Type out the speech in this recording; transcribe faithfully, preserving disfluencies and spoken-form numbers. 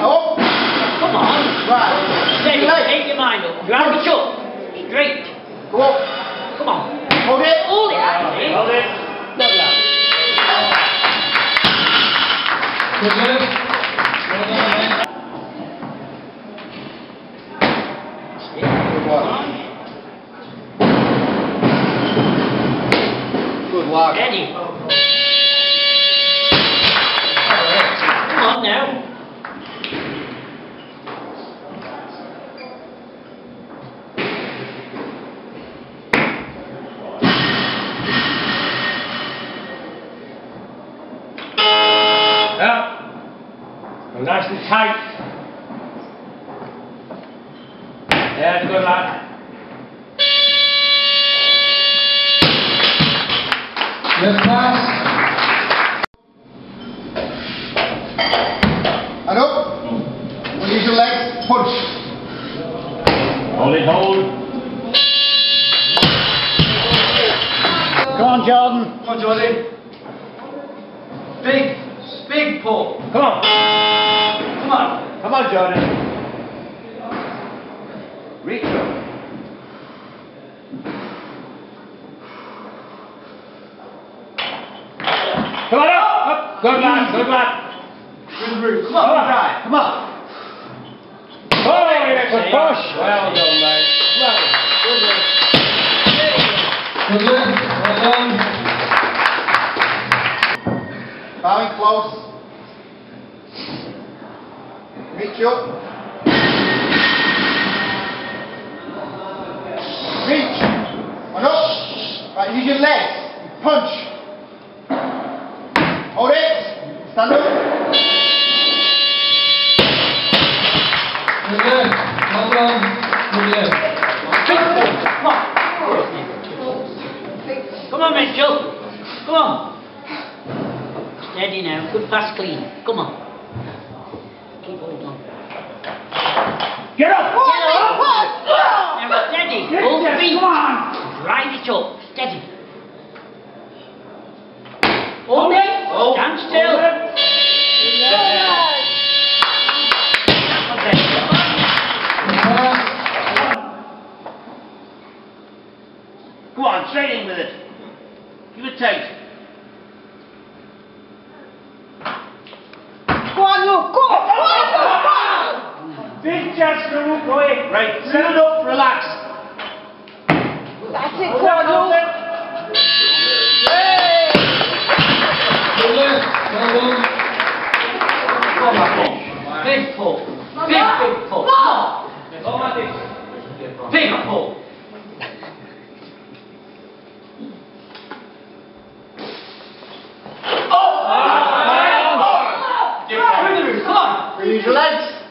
Up. Come on. Right. Steady. Take your mind up. Drive it up. Straight. Go up. Come on. Hold it. Hold it, actually. Hold it. Good luck. Good move. Well done, mate. Good work. Good work. Steady. Come on now. Yeah. Go nice and tight. Yeah, good lad. Good pass. And up. We'll use your legs. Punch. Hold it, hold. Come on, Jordan. Come on, Jordan. Big, big pull. Come on. Come on. Come on, Jordan. Reach up. Come on, up. Up. Good lad, good lad. Through the roof. Come on, try. Come on. Oh, yes, a push. Well done, mate. Well done. Good work. Good work. Well done. Bowing close. Reach up. Reach. And up. Right, use your legs. Punch. Hold it. Stand up. Good work. Well done. Good work. Come on. Come on, Mitchell. Come on. Steady now. Good pass clean. Come on. Keep holding on. Get up. Get up. Now steady. Get Hold the there. feet. Come on. Drive it up. Steady. Hold it. Hold. Stand still. Hold it. Go on, straight in with it. Give it tight. Go on, look. Go on. Go on. Big chance to move away. Right, set it up, relax. That's it. Go on, look. Good work. Well done. Come on. Big pull. Big, big pull. Come on. Big pull. Use your legs.